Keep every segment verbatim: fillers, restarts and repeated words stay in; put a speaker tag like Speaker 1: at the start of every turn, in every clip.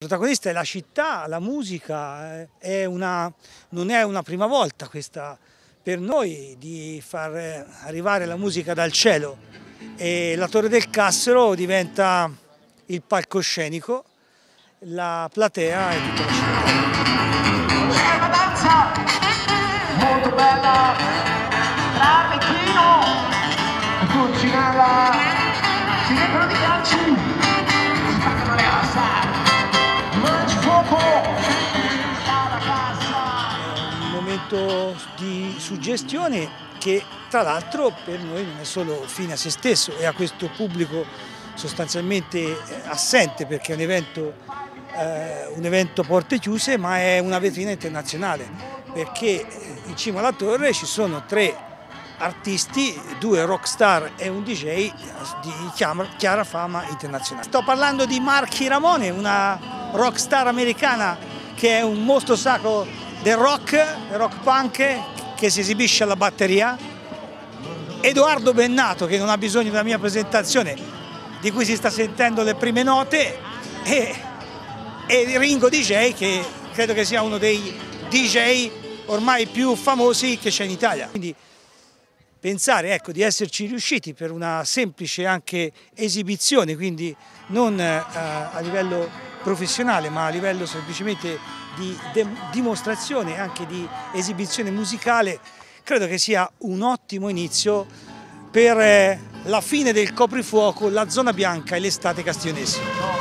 Speaker 1: Il protagonista è la città, la musica, è una, non è una prima volta questa per noi di far arrivare la musica dal cielo, e la Torre del Cassero diventa il palcoscenico, la platea e tutta la città.
Speaker 2: È una danza molto bella tra Pechino e Pulcinella, si reggono di calci, si spaccano le ossa, mangi fuoco, la cassa.
Speaker 1: È un momento di suggestione che tra l'altro per noi non è solo fine a se stesso e a questo pubblico sostanzialmente assente, perché è un evento, eh, un evento a porte chiuse, ma è una vetrina internazionale, perché in cima alla torre ci sono tre artisti, due rockstar e un D J di chiara fama internazionale. Sto parlando di Marky Ramone, una rockstar americana che è un mostro sacro del rock, del rock punk, che si esibisce alla batteria. Edoardo Bennato, che non ha bisogno della mia presentazione, di cui si sta sentendo le prime note, e, e Ringo D J, che credo che sia uno dei D J ormai più famosi che c'è in Italia. Quindi pensare, ecco, di esserci riusciti per una semplice anche esibizione, quindi non eh, a livello professionale ma a livello semplicemente di dimostrazione, anche di esibizione musicale, credo che sia un ottimo inizio per eh, la fine del coprifuoco, la zona bianca e l'estate castiionese.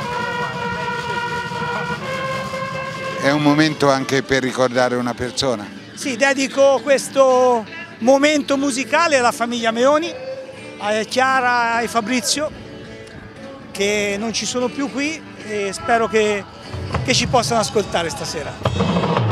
Speaker 3: È un momento anche per ricordare una persona.
Speaker 1: Sì, dedico questo momento musicale alla famiglia Meoni, a Chiara e Fabrizio, che non ci sono più qui, e spero che, che ci possano ascoltare stasera.